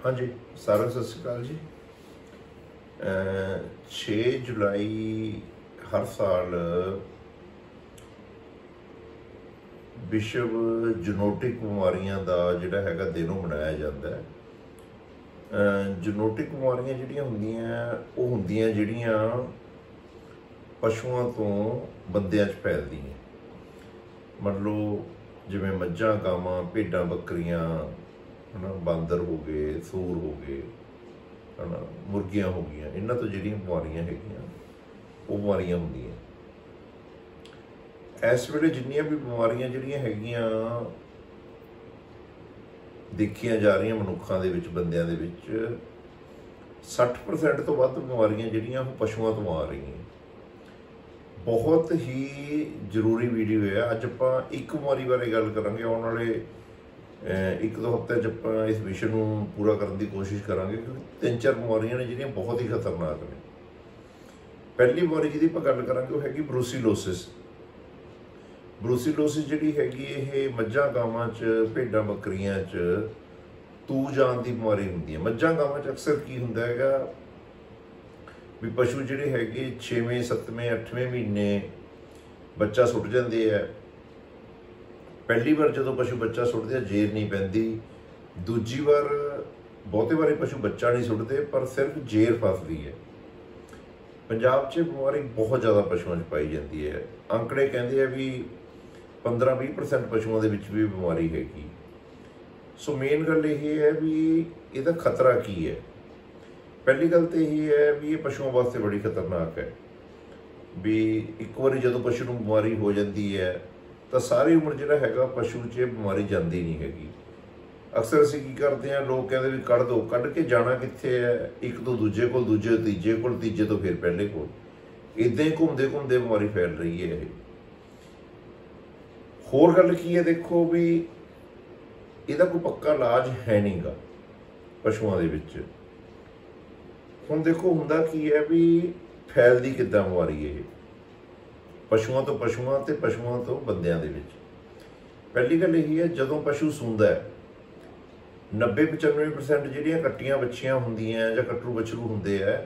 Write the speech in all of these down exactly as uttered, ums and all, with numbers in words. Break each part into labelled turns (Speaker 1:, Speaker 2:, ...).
Speaker 1: हाँ जी, सारा सत श्री अकाल जी। छे जुलाई हर साल विश्व जूनोटिक बीमारियां का जिहड़ा हैगा दिन मनाया जाता है। जूनोटिक बीमारियां जिहड़ियां हुंदियां वो हुंदियां जिहड़ियां पशुओं तो बंदियां च फैलदियां। मतलब जिवें मੱਝਾਂ गावां भेडां बकरियां है ना, बांदर हो गए, सूर हो गए, है ना, मुर्गियां हो गई, इन्हां तो जिहड़ियां बीमारियां हैगियां वो बीमारियां हुंदियां। इस वेले जिन्नियां भी बीमारियां जिहड़ियां हैगियां देखियां जा रही मनुखां दे विच बंदियां दे विच साठ परसेंट तो वध बीमारियां जिहड़ियां पशुओं तो आ रही हैं। बहुत ही जरूरी वीडियो है। अज आपां एक बीमारी बारे गल करांगे, आउण वाले एक दो हफ्ते च आपां इस विषय को पूरा करने की कोशिश करांगे, क्योंकि तीन चार बीमारियां ने जिहड़ियां बहुत ही खतरनाक ने। पहली बीमारी जिहदी आपां गल करांगे वो हैगी ब्रूसीलोसिस। ब्रूसीलोसिस जिहड़ी हैगी ये मੱਝਾਂ गावां च भेडां बकरियां च तू जान की बीमारी हुंदी है। मੱਝਾਂ गावां च अक्सर की हुंदा हैगा भी पशु जिहड़े हैगे छेवें सत्तवें अठवें महीने बच्चा सुट जाते हैं। पहली बार जो पशु बच्चा सुटते जेर नहीं पैंदी, दूजी बार बहुते बारी पशु बच्चा नहीं सुटते पर सिर्फ जेर फसदी है। पंजाब च बीमारी बहुत ज़्यादा पशुओं में पाई जाती है। अंकड़े कहते हैं भी पंद्रह भी परसेंट पशुओं के विच भी बीमारी हैगी। सो मेन गल ये है भी इसका खतरा की है। पहली गल तो यही है भी ये पशुओं वास्ते बड़ी खतरनाक है भी एक बार जो पशु को बीमारी हो जाती है तो सारी उम्र जो है पशु च बीमारी जाती नहीं हैगी। अक्सर असीं की करते हैं, लोग कहते भी कढ़ दो, कढ़ के जाना कित्थे है, एक तो दूजे को, दूजे तीजे को, तीजे तो फिर पहले को, इदां ही घूमते घूमते बीमारी फैल रही है। ये होर गल की है, देखो भी इहदा कोई पक्का इलाज है नहीं गा पशुओं दे विच। हुण देखो हुंदा की है भी फैलदी किद्दां बीमारी है पशुओं तो पशुओं ते पशुओं तो बंदियां दे विच। पहली गल यही है, जदों पशु सूंदा है नब्बे पचानवे परसेंट जिहड़ियां कट्टियां बच्चियां हुंदियां जां कट्टू बछरू हुंदे है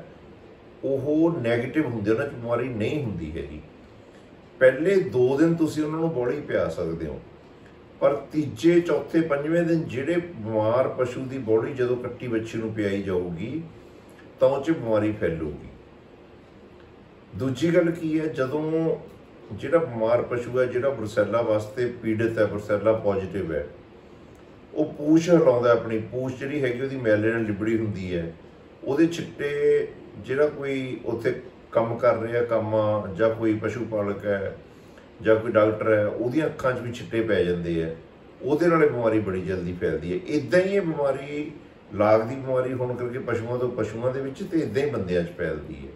Speaker 1: ओह नैगेटिव हुंदे, उन्हां च बीमारी नहीं हुंदी हैगी। पहले दो दिन तुसीं उन्हां नूं बॉडी पिया सकदे हो, पर तीजे चौथे पंजवें दिन जिहड़े बीमार पशु की बॉडी जदों कट्टी बच्ची नूं पियाई जाऊगी तो उस बीमारी फैलूगी। दूजी गल की है, जदों जिहड़ा बीमार पशु है जिहड़ा ब्रुसैला वास्ते पीड़ित है, ब्रुसैला पॉजिटिव है, वो पूछ हिलाउंदा, अपनी पूछ जिहड़ी हैगी उहदी मैले नाल लिबड़ी हुंदी है, उहदे छिट्टे जिहड़ा कोई उत्थे काम कर रहा काम जां कोई पशु पालक है जां कोई डॉक्टर है उहदियां अखां च भी छिट्टे पै जांदे है, उहदे नाल बीमारी बड़ी जल्दी फैलदी है। इदां ही ये बीमारी लाग की बीमारी होने करके पशुओं तो पशुओं के विच ते इदां ही बंदियां च फैलदी है।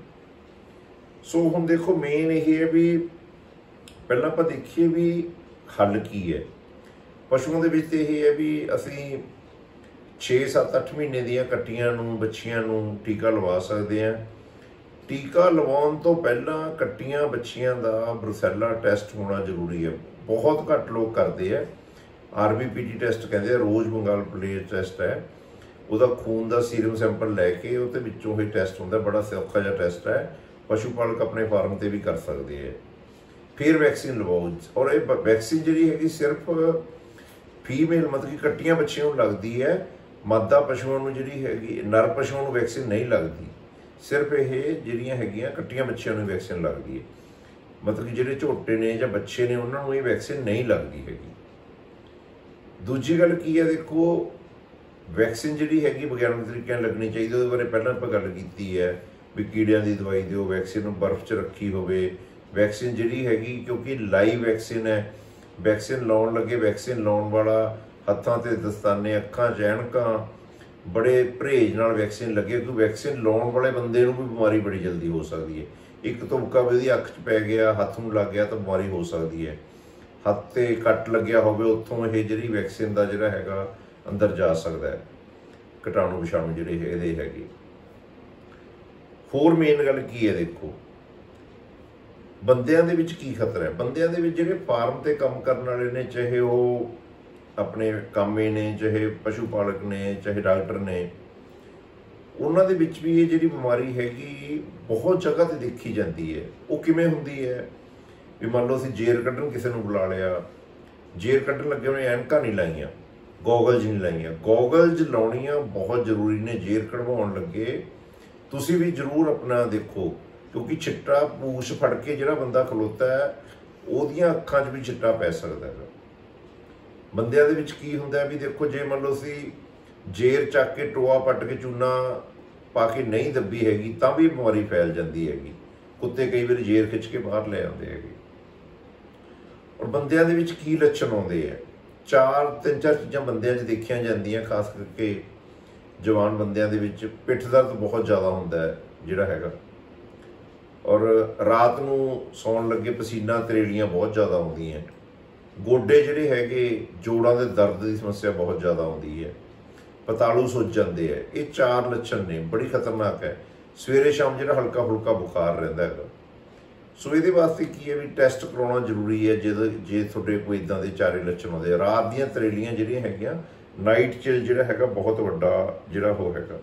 Speaker 1: सो हुण देखो मेन ये है भी पहलां आपां देखिए भी हल की है। पशुओं के विच ये है भी असीं छे सत्त अठ महीने दियां कट्टियां नूं बच्चियां नूं टीका लवा सकते हैं। टीका लवाउण तो पहलां कट्टियां बच्चियां दा ब्रुसैला टेस्ट होना जरूरी है। बहुत घੱਟ लोग करते हैं। R B P T test कहते हैं, रोज़ बंगाल प्लेट टेस्ट है, ਉਹਦਾ खून का सीरम सैंपल लैके ਉਹਦੇ ਵਿੱਚੋਂ ही टेस्ट ਹੁੰਦਾ। बड़ा सौखा जिहा टेस्ट है, पशु पालक अपने फार्म से भी कर सकते हैं। फिर वैक्सीन लवाओ, और ये वैक्सीन जी है सिर्फ फीमेल मतलब कि कट्टियां बच्चियों को लगती है, मादा पशुओं को जी हैगी नर पशुओं को वैक्सीन नहीं लगती। सिर्फ ये ਜਿਹੜੀਆਂ ਹੈਗੀਆਂ कट्टियां बच्चियों को वैक्सीन लगती है, मतलब कि ਜਿਹੜੇ ਝੋਟੇ ने ਜਾਂ बच्चे ने उन्होंने ये वैक्सीन नहीं लगती हैगी। दूजी गल की है, देखो वैक्सीन जी हैगी विज्ञानक तरीके लगनी चाहिए। वो बारे पहले आप गल की है भी कीड़ियां की दवाई दो, वैक्सीन बर्फ च रखी होवे, वैक्सीन जी हैगी क्योंकि लाइव वैक्सीन है, वैक्सीन लाउण लगे वैक्सीन लाउण वाला हत्थां ते दस्ताने अखां च ऐनकां बड़े परहेज नाल वैक्सीन लगे, क्योंकि वैक्सीन लाउण वाले बंदे नूं भी बीमारी बड़ी जल्दी हो सकती है। एक तुबका भी अख च पै गया, हत्थ नूं लग गया तो बीमारी हो सकती है। हत्थ ते कट लग्या होवे उत्थों ये जिहड़ी वैक्सीन का जिहड़ा हैगा अंदर जा सकता है, कीटाणु विषाणु जिहड़े हैगे हैगे। होर मेन गल की है, देखो बंदियां दे विच की खतरा है। बंदियां दे विच जिहड़े फार्म ते काम करन वाले ने, चाहे वो अपने कामे ने, चाहे पशु पालक ने, चाहे डॉक्टर ने, ਉਹਨਾਂ ਦੇ ਵਿੱਚ ਵੀ ਇਹ ਜਿਹੜੀ ਬਿਮਾਰੀ ਹੈਗੀ ਬਹੁਤ ਜਗ੍ਹਾ ਤੇ ਦੇਖੀ ਜਾਂਦੀ ਹੈ। ਉਹ ਕਿਵੇਂ ਹੁੰਦੀ ਹੈ ਵੀ ਮੰਨ ਲਓ ਅਸੀਂ ਜੇਰ ਕੱਢਣ ਕਿਸੇ ਨੂੰ ਬੁਲਾ ਲਿਆ, ਜੇਰ ਕੱਢਣ ਲੱਗੇ ਉਹਨੇ ਐਨਕਾਂ ਨਹੀਂ ਲਾਈਆਂ, ਗੋਗਲਜ਼ ਨਹੀਂ ਲਾਈਆਂ। ਗੋਗਲਜ਼ ਲਾਉਣੀਆਂ ਬਹੁਤ ਜ਼ਰੂਰੀ ਨੇ ਜੇਰ ਕਢਵਾਉਣ ਲੱਗੇ। ਤੁਸੀਂ ਵੀ ਜ਼ਰੂਰ ਆਪਣਾ ਦੇਖੋ, ਕਿਉਂਕਿ ਛਿੱਟਾ ਪੂਛ ਫੜ ਕੇ ਜਿਹੜਾ ਬੰਦਾ ਖਲੋਤਾ ਹੈ ਉਹਦੀਆਂ ਅੱਖਾਂ 'ਚ ਵੀ ਛਿੱਟਾ ਪੈ ਸਕਦਾ ਹੈ। ਬੰਦਿਆਂ ਦੇ ਵਿੱਚ ਕੀ ਹੁੰਦਾ ਵੀ ਦੇਖੋ, ਜੇ ਮੰਨ ਲਓ ਅਸੀਂ ਜੇਰ ਚੱਕ ਕੇ ਟੋਆ ਪੱਟ ਕੇ ਚੂਨਾ ਪਾ ਕੇ ਨਹੀਂ ਦੱਬੀ ਹੈਗੀ ਤਾਂ ਵੀ ਬਿਮਾਰੀ ਫੈਲ ਜਾਂਦੀ ਹੈਗੀ। ਕੁੱਤੇ ਕਈ ਵਾਰੀ ਜੇਰ ਖਿੱਚ ਕੇ ਬਾਹਰ ਲੈ ਆਉਂਦੇ ਹੈਗੇ। ਔਰ ਬੰਦਿਆਂ ਦੇ ਵਿੱਚ ਕੀ ਲੱਛਣ ਆਉਂਦੇ ਆ, ਚਾਰ ਤਿੰਨ ਚਾਰ ਚੀਜ਼ਾਂ ਬੰਦਿਆਂ 'ਚ ਦੇਖੀਆਂ ਜਾਂਦੀਆਂ, ਖਾਸ ਕਰਕੇ ਜਵਾਨ ਬੰਦਿਆਂ ਦੇ ਵਿੱਚ। ਪਿੱਠ ਦਰਦ ਬਹੁਤ ਜ਼ਿਆਦਾ ਹੁੰਦਾ ਹੈ ਜਿਹੜਾ ਹੈਗਾ, ਔਰ ਰਾਤ ਨੂੰ ਸੌਣ ਲੱਗੇ ਪਸੀਨਾ ਤਰੇੜੀਆਂ ਬਹੁਤ ਜ਼ਿਆਦਾ ਆਉਂਦੀਆਂ। ਗੋਡੇ ਜਿਹੜੇ ਹੈਗੇ, ਜੋੜਾਂ ਦੇ ਦਰਦ ਦੀ ਸਮੱਸਿਆ ਬਹੁਤ ਜ਼ਿਆਦਾ ਆਉਂਦੀ ਹੈ, ਪਤਾਲੂ ਸੁੱਜ ਜਾਂਦੇ ਹੈ। ਇਹ ਚਾਰ ਲੱਛਣ ਨੇ, ਬੜੀ ਖਤਰਨਾਕ ਹੈ। ਸਵੇਰੇ ਸ਼ਾਮ ਜਿਹੜਾ ਹਲਕਾ ਫੁਲਕਾ ਬੁਖਾਰ ਰਹਿੰਦਾ ਹੈਗਾ। ਸੋ ਇਹਦੇ ਵਾਸਤੇ ਕੀ ਹੈ ਵੀ ਟੈਸਟ ਕਰਾਉਣਾ ਜ਼ਰੂਰੀ ਹੈ ਜਦੋਂ ਜੇ ਤੁਹਾਡੇ ਕੋਈ ਇੱਦਾਂ ਦੇ ਚਾਰੇ ਲੱਛਣ ਆਉਂਦੇ। ਰਾਤ ਦੀਆਂ ਤਰੇਲੀਆਂ ਜਿਹੜੀਆਂ ਹੈਗੀਆਂ, ਨਾਈਟ ਚਿਲ ਜਿਹੜਾ ਹੈਗਾ ਬਹੁਤ ਵੱਡਾ ਜਿਹੜਾ ਉਹ ਹੈਗਾ।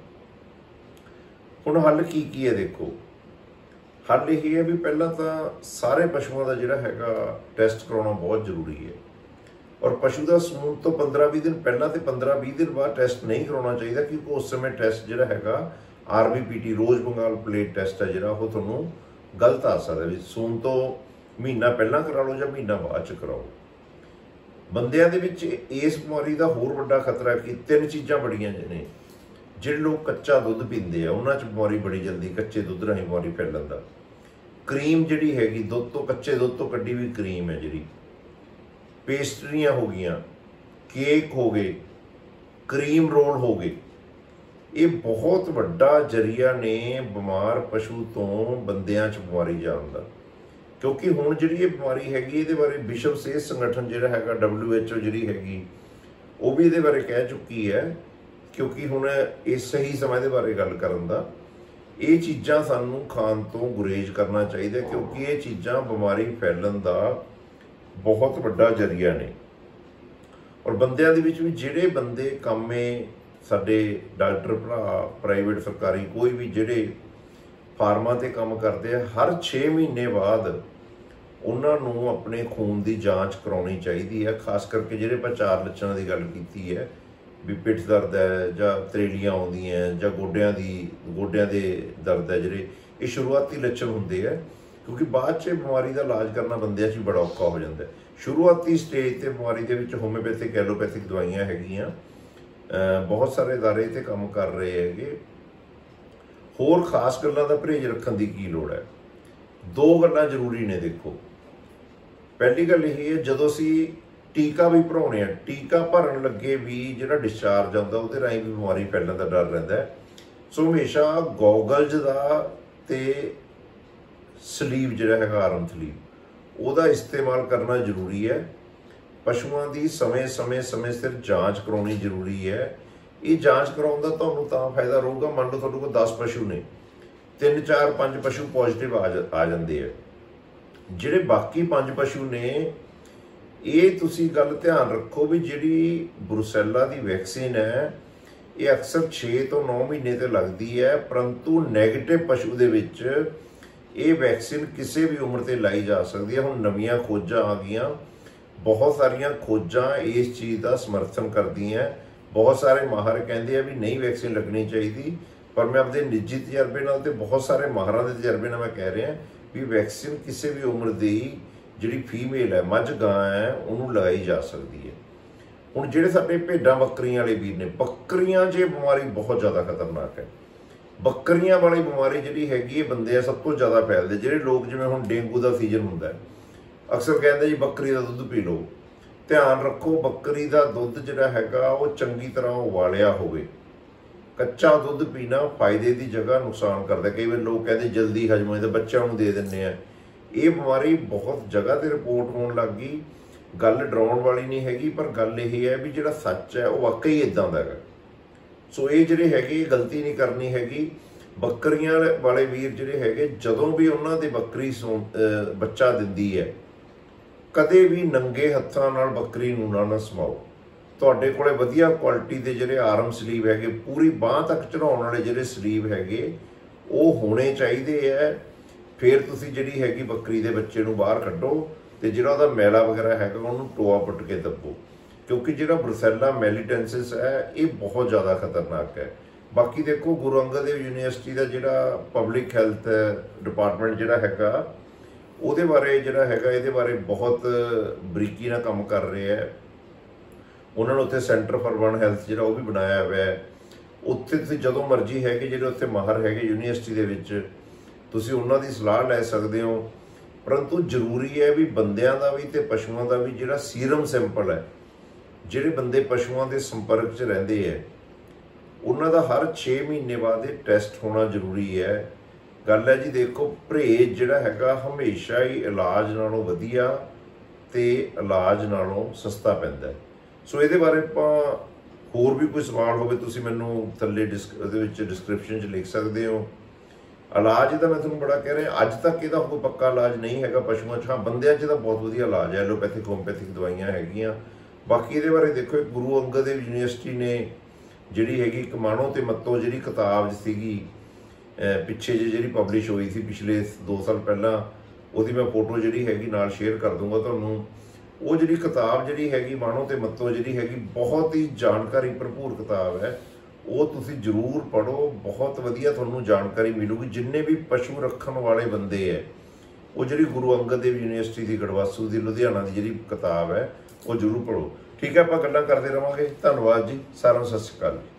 Speaker 1: ਹੁਣ ਹੱਲ ਕੀ ਕੀ ਹੈ ਦੇਖੋ, ਹੱਲ ਇਹ ਹੈ ਵੀ ਪਹਿਲਾਂ ਤਾਂ ਸਾਰੇ ਪਸ਼ੂਆਂ ਦਾ ਜਿਹੜਾ ਹੈਗਾ ਟੈਸਟ ਕਰਾਉਣਾ ਬਹੁਤ ਜ਼ਰੂਰੀ ਹੈ। ਔਰ ਪਸ਼ੂ ਦਾ ਸੂਣ ਤੋਂ ਪੰਦਰਾਂ ਵੀਹ ਦਿਨ ਪਹਿਲਾਂ ਤੇ ਪੰਦਰਾਂ ਵੀਹ ਦਿਨ ਬਾਅਦ ਟੈਸਟ ਨਹੀਂ ਕਰਾਉਣਾ ਚਾਹੀਦਾ, ਕਿਉਂਕਿ ਉਸ ਸਮੇਂ ਟੈਸਟ ਜਿਹੜਾ ਹੈਗਾ R B P T rose Bengal plate test ਹੈ ਜਿਹੜਾ ਉਹ ਤੁਹਾਨੂੰ ਗਲਤ ਆ ਸਕਦਾ। ਵੀ ਸੂਣ ਤੋਂ ਮਹੀਨਾ ਪਹਿਲਾਂ ਕਰਾ ਲਓ ਜਾਂ ਮਹੀਨਾ ਬਾਅਦ 'ਚ ਕਰਾਓ। ਬੰਦਿਆਂ ਦੇ ਵਿੱਚ ਇਸ ਬਿਮਾਰੀ ਦਾ ਹੋਰ ਵੱਡਾ ਖਤਰਾ ਕਿ ਤਿੰਨ ਚੀਜ਼ਾਂ ਬੜੀਆਂ ਨੇ। ਜਿਹੜੇ ਲੋਕ ਕੱਚਾ ਦੁੱਧ ਪੀਂਦੇ ਆ ਉਹਨਾਂ 'ਚ ਬਿਮਾਰੀ ਬੜੀ ਜਲਦੀ ਕੱਚੇ ਦੁੱਧ ਰਾਹੀਂ ਬਿਮਾਰੀ ਫੈਲਣ ਦਾ। ਕਰੀਮ ਜਿਹੜੀ ਹੈਗੀ, ਦੁੱਧ ਤੋਂ ਕੱਚੇ ਦੁੱਧ ਤੋਂ ਕੱਢੀ ਵੀ ਕਰੀਮ ਹੈ ਜਿਹੜੀ, ਪੇਸਟਰੀਆਂ ਹੋ ਗਈਆਂ, ਕੇਕ ਹੋ ਗਏ, ਕਰੀਮ ਰੋਲ ਹੋ ਗਏ, ਇਹ ਬਹੁਤ ਵੱਡਾ ਜ਼ਰੀਆ ਨੇ ਬਿਮਾਰ ਪਸ਼ੂ ਤੋਂ ਬੰਦਿਆਂ 'ਚ ਬਿਮਾਰੀ ਜਾਣ ਦਾ। ਕਿਉਂਕਿ ਹੁਣ ਜਿਹੜੀ ਇਹ ਬਿਮਾਰੀ ਹੈਗੀ ਇਹਦੇ ਬਾਰੇ ਵਿਸ਼ਵ ਸਿਹਤ ਸੰਗਠਨ ਜਿਹੜਾ ਹੈਗਾ ਡਬਲਿਊ ਐਚ ਓ ਜਿਹੜੀ ਹੈਗੀ ਉਹ ਵੀ ਇਹਦੇ ਬਾਰੇ ਕਹਿ ਚੁੱਕੀ ਹੈ। ਕਿਉਂਕਿ ਹੁਣ ਇਹ ਸਹੀ ਸਮਾਂ ਦੇ ਬਾਰੇ ਗੱਲ ਕਰਨ ਦਾ, ਇਹ ਚੀਜ਼ਾਂ ਸਾਨੂੰ ਖਾਣ ਤੋਂ ਗੁਰੇਜ਼ ਕਰਨਾ ਚਾਹੀਦਾ, ਕਿਉਂਕਿ ਇਹ ਚੀਜ਼ਾਂ ਬਿਮਾਰੀ ਫੈਲਣ ਦਾ ਬਹੁਤ ਵੱਡਾ ਜ਼ਰੀਆ ਨੇ। ਔਰ ਬੰਦਿਆਂ ਦੇ ਵਿੱਚ ਵੀ ਜਿਹੜੇ ਬੰਦੇ ਕੰਮੇ ਸਾਡੇ ਡਾਕਟਰ ਭਰਾ, ਪ੍ਰਾਈਵੇਟ ਸਰਕਾਰੀ ਕੋਈ ਵੀ ਜਿਹੜੇ ਫਾਰਮਾਂ 'ਤੇ ਕੰਮ ਕਰਦੇ ਆ, ਹਰ ਛੇ ਮਹੀਨੇ ਬਾਅਦ ਉਹਨਾਂ ਨੂੰ ਆਪਣੇ ਖੂਨ ਦੀ ਜਾਂਚ ਕਰਾਉਣੀ ਚਾਹੀਦੀ ਹੈ। ਖਾਸ ਕਰਕੇ ਜਿਹੜੇ ਆਪਾਂ ਚਾਰ ਲੱਛਣਾਂ ਦੀ ਗੱਲ ਕੀਤੀ ਹੈ ਵੀ ਪਿੱਠ ਦਰਦ ਹੈ ਜਾਂ ਤਰੇਲੀਆਂ ਆਉਂਦੀਆਂ ਜਾਂ ਗੋਡਿਆਂ ਦੀ ਗੋਡਿਆਂ ਦੇ ਦਰਦ ਹੈ, ਜਿਹੜੇ ਇਹ ਸ਼ੁਰੂਆਤੀ ਲੱਛਣ ਹੁੰਦੇ ਆ। ਕਿਉਂਕਿ ਬਾਅਦ 'ਚ ਬਿਮਾਰੀ ਦਾ ਇਲਾਜ ਕਰਨਾ ਬੰਦਿਆਂ 'ਚ ਹੀ ਬੜਾ ਔਖਾ ਹੋ ਜਾਂਦਾ। ਸ਼ੁਰੂਆਤੀ ਸਟੇਜ 'ਤੇ ਬਿਮਾਰੀ ਦੇ ਵਿੱਚ ਹੋਮਿਓਪੈਥਿਕ ਐਲੋਪੈਥਿਕ ਦਵਾਈਆਂ ਹੈਗੀਆਂ, ਬਹੁਤ ਸਾਰੇ ਅਦਾਰੇ 'ਤੇ ਕੰਮ ਕਰ ਰਹੇ ਹੈਗੇ। ਹੋਰ ਖਾਸ ਗੱਲਾਂ ਦਾ ਪਰਹੇਜ਼ ਰੱਖਣ ਦੀ ਕੀ ਲੋੜ ਹੈ? ਦੋ ਗੱਲਾਂ ਜ਼ਰੂਰੀ ਨੇ ਦੇਖੋ। ਪਹਿਲੀ ਗੱਲ ਇਹ ਹੈ, ਜਦੋਂ ਅਸੀਂ ਟੀਕਾ ਵੀ ਭਰਾਉਣੇ ਆ, ਟੀਕਾ ਭਰਨ ਲੱਗੇ ਵੀ ਜਿਹੜਾ ਡਿਸਚਾਰਜ ਆਉਂਦਾ ਉਹਦੇ ਰਾਹੀਂ ਵੀ ਬਿਮਾਰੀ ਫੈਲਣ ਦਾ ਡਰ ਰਹਿੰਦਾ ਹੈ। ਸੋ ਹਮੇਸ਼ਾ ਗੋਗਲਜ਼ ਦਾ ਤੇ ਸਲੀਵ ਜਿਹੜਾ ਹੈਗਾ ਆਰਮ ਸਲੀਵ, ਉਹਦਾ ਇਸਤੇਮਾਲ ਕਰਨਾ ਜ਼ਰੂਰੀ ਹੈ। ਪਸ਼ੂਆਂ ਦੀ ਸਮੇਂ ਸਮੇਂ ਸਮੇਂ ਸਿਰ ਜਾਂਚ ਕਰਾਉਣੀ ਜ਼ਰੂਰੀ ਹੈ। ਇਹ ਜਾਂਚ ਕਰਾਉਣ ਦਾ ਤੁਹਾਨੂੰ ਤਾਂ ਫਾਇਦਾ ਰਹੂਗਾ, ਮੰਨ ਲਓ ਤੁਹਾਡੇ ਕੋਲ ਦਸ ਪਸ਼ੂ ਨੇ, ਤਿੰਨ ਚਾਰ ਪੰਜ ਪਸ਼ੂ ਪੋਜ਼ਿਟਿਵ ਆ ਆ ਜਾਂਦੇ ਆ। ਜਿਹੜੇ ਬਾਕੀ ਪੰਜ ਪਸ਼ੂ ਨੇ, ਇਹ ਤੁਸੀਂ ਗੱਲ ਧਿਆਨ ਰੱਖੋ ਵੀ ਜਿਹੜੀ ਬਰੂਸੈਲਾ ਦੀ ਵੈਕਸੀਨ ਹੈ ਇਹ ਅਕਸਰ ਛੇ ਤੋਂ ਨੌ ਮਹੀਨੇ ਤੇ ਲੱਗਦੀ ਹੈ, ਪਰੰਤੂ ਨੈਗੇਟਿਵ ਪਸ਼ੂ ਦੇ ਵਿੱਚ ਇਹ ਵੈਕਸੀਨ ਕਿਸੇ ਵੀ ਉਮਰ ਤੇ ਲਾਈ ਜਾ ਸਕਦੀ ਹੈ। ਹੁਣ ਨਵੀਆਂ ਖੋਜਾਂ ਆ ਗਈਆਂ, ਬਹੁਤ ਸਾਰੀਆਂ ਖੋਜਾਂ ਇਸ ਚੀਜ਼ ਦਾ ਸਮਰਥਨ ਕਰਦੀਆਂ। ਬਹੁਤ ਸਾਰੇ ਮਾਹਰ ਕਹਿੰਦੇ ਆ ਵੀ ਨਹੀਂ ਵੈਕਸੀਨ ਲੱਗਣੀ ਚਾਹੀਦੀ, ਪਰ ਮੈਂ ਆਪਣੇ ਨਿੱਜੀ ਤਜਰਬੇ ਨਾਲ ਤੇ ਬਹੁਤ ਸਾਰੇ ਮਾਹਰਾਂ ਦੇ ਤਜਰਬੇ ਨਾਲ ਮੈਂ ਕਹਿ ਰਿਹਾ ਵੀ ਵੈਕਸੀਨ ਕਿਸੇ ਵੀ ਉਮਰ ਦੀ ਜਿਹੜੀ ਫੀਮੇਲ ਹੈ, ਮੱਝ ਗਾਂ ਹੈ, ਉਹਨੂੰ ਲਗਾਈ ਜਾ ਸਕਦੀ ਹੈ। ਹੁਣ ਜਿਹੜੇ ਸਾਡੇ ਭੇਡਾਂ ਬੱਕਰੀਆਂ ਵਾਲੇ ਵੀਰ ਨੇ, ਬੱਕਰੀਆਂ 'ਚ ਇਹ ਬਿਮਾਰੀ ਬਹੁਤ ਜ਼ਿਆਦਾ ਖਤਰਨਾਕ ਹੈ। ਬੱਕਰੀਆਂ ਵਾਲੀ ਬਿਮਾਰੀ ਜਿਹੜੀ ਹੈਗੀ ਇਹ ਬੰਦੇ ਆ ਸਭ ਤੋਂ ਜ਼ਿਆਦਾ ਫੈਲਦੇ। ਜਿਹੜੇ ਲੋਕ, ਜਿਵੇਂ ਹੁਣ ਡੇਂਗੂ ਦਾ ਸੀਜ਼ਨ ਹੁੰਦਾ, ਅਕਸਰ ਕਹਿੰਦੇ ਜੀ ਬੱਕਰੀ ਦਾ ਦੁੱਧ ਪੀ ਲਓ। ਧਿਆਨ ਰੱਖੋ, ਬੱਕਰੀ ਦਾ ਦੁੱਧ ਜਿਹੜਾ ਹੈਗਾ ਉਹ ਚੰਗੀ ਤਰ੍ਹਾਂ ਉਬਾਲਿਆ ਹੋਵੇ। ਕੱਚਾ ਦੁੱਧ ਪੀਣਾ ਫਾਇਦੇ ਦੀ ਜਗ੍ਹਾ ਨੁਕਸਾਨ ਕਰਦਾ। ਕਈ ਵਾਰ ਲੋਕ ਕਹਿੰਦੇ ਜਲਦੀ ਹਜਮ ਹੋ ਜਾਂਦਾ, ਬੱਚਿਆਂ ਨੂੰ ਦੇ ਦਿੰਦੇ ਆ। ਇਹ ਬਿਮਾਰੀ ਬਹੁਤ ਜਗ੍ਹਾ 'ਤੇ ਰਿਪੋਰਟ ਹੋਣ ਲੱਗ ਗਈ। ਗੱਲ ਡਰਾਉਣ ਵਾਲੀ ਨਹੀਂ ਹੈਗੀ, ਪਰ ਗੱਲ ਇਹ ਹੈ ਵੀ ਜਿਹੜਾ ਸੱਚ ਹੈ ਉਹ ਵਾਕਈ ਇੱਦਾਂ ਦਾ ਹੈਗਾ। ਸੋ ਇਹ ਜਿਹੜੇ ਹੈਗੇ ਗਲਤੀ ਨਹੀਂ ਕਰਨੀ ਹੈਗੀ। ਬੱਕਰੀਆਂ ਵਾਲੇ ਵੀਰ ਜਿਹੜੇ ਹੈਗੇ, ਜਦੋਂ ਵੀ ਉਹਨਾਂ ਦੇ ਬੱਕਰੀ ਸੌ ਬੱਚਾ ਦਿੰਦੀ ਹੈ, ਕਦੇ ਵੀ ਨੰਗੇ ਹੱਥਾਂ ਨਾਲ ਬੱਕਰੀ ਨੂੰ ਨਾ ਨਾ ਸਮਾਓ। ਤੁਹਾਡੇ ਕੋਲੇ ਵਧੀਆ ਕੁਆਲਿਟੀ ਦੇ ਜਿਹੜੇ ਆਰਮ ਸਲੀਵ ਹੈਗੇ, ਪੂਰੀ ਬਾਹ ਤੱਕ ਚੜਾਉਣ ਵਾਲੇ ਜਿਹੜੇ ਸਲੀਵ ਹੈਗੇ ਉਹ ਹੋਣੇ ਚਾਹੀਦੇ ਹੈ। ਫਿਰ ਤੁਸੀਂ ਜਿਹੜੀ ਹੈਗੀ ਬੱਕਰੀ ਦੇ ਬੱਚੇ ਨੂੰ ਬਾਹਰ ਕੱਢੋ ਤੇ ਜਿਹੜਾ ਉਹਦਾ ਮੈਲਾ ਵਗੈਰਾ ਹੈਗਾ ਉਹਨੂੰ ਟੋਆ ਪੁੱਟ ਕੇ ਦੱਬੋ, ਕਿਉਂਕਿ ਜਿਹੜਾ ਬਰੂਸੈਲਾ ਮੈਲੀਟੈਂਸਿਸ ਹੈ ਇਹ ਬਹੁਤ ਜ਼ਿਆਦਾ ਖਤਰਨਾਕ ਹੈ। ਬਾਕੀ ਦੇਖੋ ਗੁਰੂ ਅੰਗਦ ਦੇਵ ਯੂਨੀਵਰਸਿਟੀ ਦਾ ਜਿਹੜਾ ਪਬਲਿਕ ਹੈਲਥ ਡਿਪਾਰਟਮੈਂਟ ਜਿਹੜਾ ਹੈਗਾ ਉਹਦੇ ਬਾਰੇ ਜਿਹੜਾ ਹੈਗਾ ਇਹਦੇ ਬਾਰੇ ਬਹੁਤ ਬਰੀਕੀ ਨਾਲ ਕੰਮ ਕਰ ਰਿਹਾ ਹੈ। ਉਹਨਾਂ ਨੇ ਉੱਥੇ ਸੈਂਟਰ ਫਾਰ ਵਨ ਹੈਲਥ ਜਿਹੜਾ ਉਹ ਵੀ ਬਣਾਇਆ ਹੋਇਆ ਹੈ। ਉੱਥੇ ਤੁਸੀਂ ਜਦੋਂ ਮਰਜ਼ੀ ਹੈਗੇ ਜਿਹੜੇ ਉੱਥੇ ਮਾਹਰ ਹੈਗੇ ਯੂਨੀਵਰਸਿਟੀ ਦੇ ਵਿੱਚ ਤੁਸੀਂ ਉਹਨਾਂ ਦੀ ਸਲਾਹ ਲੈ ਸਕਦੇ ਹੋ। ਪਰੰਤੂ ਜ਼ਰੂਰੀ ਹੈ ਵੀ ਬੰਦਿਆਂ ਦਾ ਵੀ ਤੇ ਪਸ਼ੂਆਂ ਦਾ ਵੀ ਜਿਹੜਾ ਸੀਰਮ ਸੈਂਪਲ ਹੈ, ਜਿਹੜੇ ਬੰਦੇ ਪਸ਼ੂਆਂ ਦੇ ਸੰਪਰਕ 'ਚ ਰਹਿੰਦੇ ਹੈ ਉਹਨਾਂ ਦਾ ਹਰ ਛੇ ਮਹੀਨੇ ਬਾਅਦ ਇਹ ਟੈਸਟ ਹੋਣਾ ਜ਼ਰੂਰੀ ਹੈ। ਗੱਲ ਹੈ ਜੀ ਦੇਖੋ, ਪਰਹੇਜ਼ ਜਿਹੜਾ ਹੈਗਾ ਹਮੇਸ਼ਾ ਹੀ ਇਲਾਜ ਨਾਲੋਂ ਵਧੀਆ ਤੇ ਇਲਾਜ ਨਾਲੋਂ ਸਸਤਾ ਪੈਂਦਾ। ਸੋ ਇਹਦੇ ਬਾਰੇ ਆਪਾਂ ਹੋਰ ਵੀ ਕੋਈ ਸਵਾਲ ਹੋਵੇ ਤੁਸੀਂ ਮੈਨੂੰ ਥੱਲੇ ਡਿਸਕ ਉਹਦੇ ਵਿੱਚ ਡਿਸਕ੍ਰਿਪਸ਼ਨ 'ਚ ਲਿਖ ਸਕਦੇ ਹੋ। ਇਲਾਜ ਇਹਦਾ ਮੈਂ ਤੁਹਾਨੂੰ ਬੜਾ ਕਹਿ ਰਿਹਾ, ਅੱਜ ਤੱਕ ਇਹਦਾ ਕੋਈ ਪੱਕਾ ਇਲਾਜ ਨਹੀਂ ਹੈਗਾ ਪਸ਼ੂਆਂ 'ਚ। ਹਾਂ, ਬੰਦਿਆਂ 'ਚ ਤਾਂ ਬਹੁਤ ਵਧੀਆ ਇਲਾਜ ਹੈ, ਐਲੋਪੈਥਿਕ ਹੋਮਪੈਥਿਕ ਦਵਾਈਆਂ ਹੈਗੀਆਂ। ਬਾਕੀ ਇਹਦੇ ਬਾਰੇ ਦੇਖੋ, ਇੱਕ ਗੁਰੂ ਅੰਗਦ ਦੇਵ ਯੂਨੀਵਰਸਿਟੀ ਨੇ ਜਿਹੜੀ ਹੈਗੀ ਇੱਕ ਮਾਣੋ ਤੇ ਮੱਤੋ ਜਿਹੜੀ ਕਿਤਾਬ ਸੀਗੀ ਪਿੱਛੇ ਜਿਹੀ ਜਿਹੜੀ ਪਬਲਿਸ਼ ਹੋਈ ਸੀ ਪਿਛਲੇ ਦੋ ਸਾਲ ਪਹਿਲਾਂ, ਉਹਦੀ ਮੈਂ ਫੋਟੋ ਜਿਹੜੀ ਹੈਗੀ ਨਾਲ ਸ਼ੇਅਰ ਕਰ ਦੂੰਗਾ ਤੁਹਾਨੂੰ। ਉਹ ਜਿਹੜੀ ਕਿਤਾਬ ਜਿਹੜੀ ਹੈਗੀ ਮਾਣੋ ਤੇ ਮੱਤੋ ਜਿਹੜੀ ਹੈਗੀ ਬਹੁਤ ਹੀ ਜਾਣਕਾਰੀ ਭਰਪੂਰ ਕਿਤਾਬ ਹੈ, ਉਹ ਤੁਸੀਂ ਜ਼ਰੂਰ ਪੜ੍ਹੋ। ਬਹੁਤ ਵਧੀਆ ਤੁਹਾਨੂੰ ਜਾਣਕਾਰੀ ਮਿਲੂਗੀ। ਜਿੰਨੇ ਵੀ ਪਸ਼ੂ ਰੱਖਣ ਵਾਲੇ ਬੰਦੇ ਹੈ ਉਹ ਜਿਹੜੀ ਗੁਰੂ ਅੰਗਦ ਦੇਵ ਯੂਨੀਵਰਸਿਟੀ ਦੀ ਗੜਵਾਸੂ ਦੀ ਲੁਧਿਆਣਾ ਦੀ ਜਿਹੜੀ ਕਿਤਾਬ ਹੈ ਉਹ ਜ਼ਰੂਰ ਪੜ੍ਹੋ। ਠੀਕ ਹੈ, ਆਪਾਂ ਗੱਲਾਂ ਕਰਦੇ ਰਹਾਂਗੇ। ਧੰਨਵਾਦ ਜੀ, ਸਾਰਿਆਂ ਨੂੰ ਸਤਿ ਸ਼੍ਰੀ ਅਕਾਲ।